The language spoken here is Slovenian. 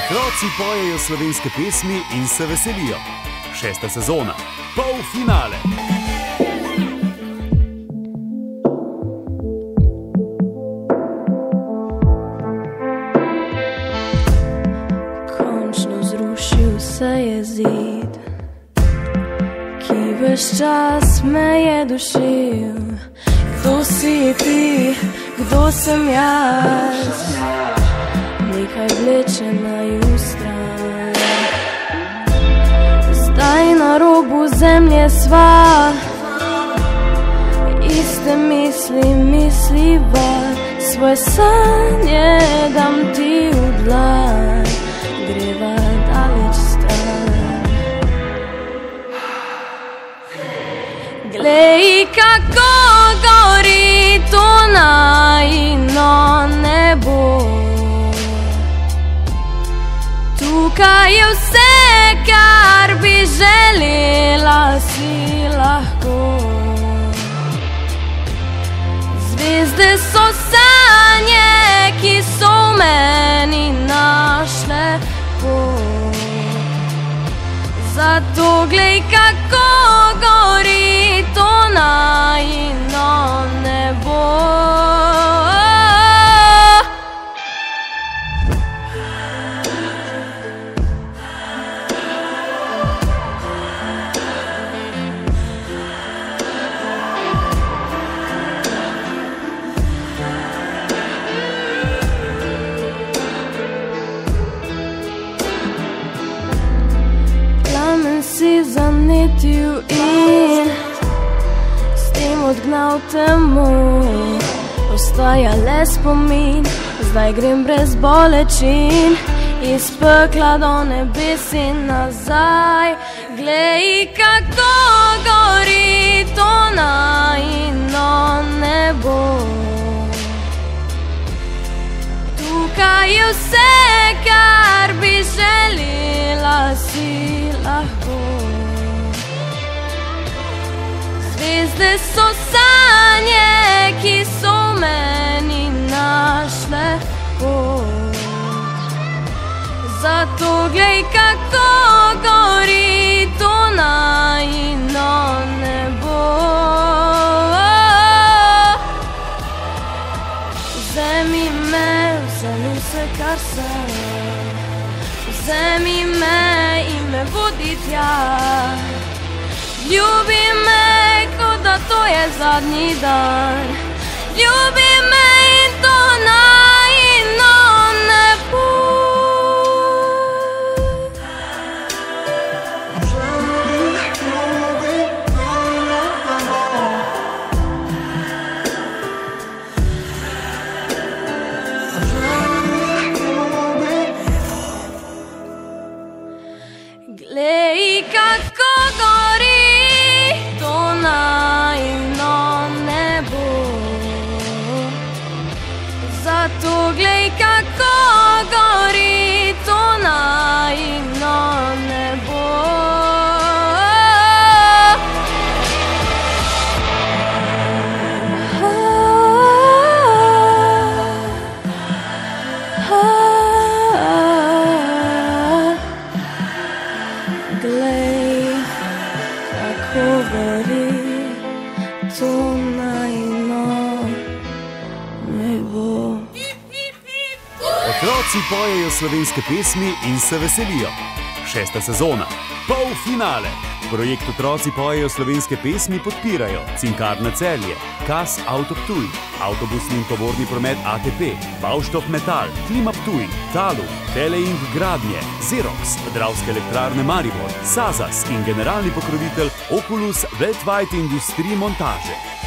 Otroci pojejo slovenske pesmi in se veselijo. 6. sezona, polfinale. Končno zrušil se je zid, ki ves čas me je dušil. Kdo si ti, kdo sem jaz? Nekaj vleče naju stran. Zdaj na robu zemlje sva, iste misli misliva. Svoje sanje dam ti v dlan, greva daleč stran. Glej, kako gori to najino nebo. Tukaj je vse, kar bi želela si lahko. Zvezde so sanje, ki so v meni našle pot. Zato glej, kako gori to najino nebo. Si zanetil in s tem odgnal temo. Ostaja le spomin, zdaj grem brez bolečin, iz pekla do nebes in nazaj. Glej, kako gori to najino nebo. Tukaj je vse, kar bi želela si lahko. Zvezde so sanje, ki so v meni našle pot. Zato glej, kako gori to najino nebo. Vzemi me, vzemi vse, kar sem. Vzemi me in me vodi tja. Ljubi me, kot da to je zadnji dan. Ljubi me in to najino nebo. Glej, kako gori to najino nebo. Zato glej, kako gori to najino nebo. Glej, kako gori to najino nebo. Otroci pojejo slovenske pesmi in se veselijo. 6. sezona, polfinale. Projekt Otroci pojejo slovenske pesmi podpirajo Cinkarna Celje, KAS Auto Ptuj, avtobusni in tovorni promet ATP, Baustoff Metal, Klima Ptuj, Talu, Teleink Gradnje, Xerox, Dravske elektrarne Maribor, Sazas in generalni pokrovitelj Oculus Worldwide Industrie Montage.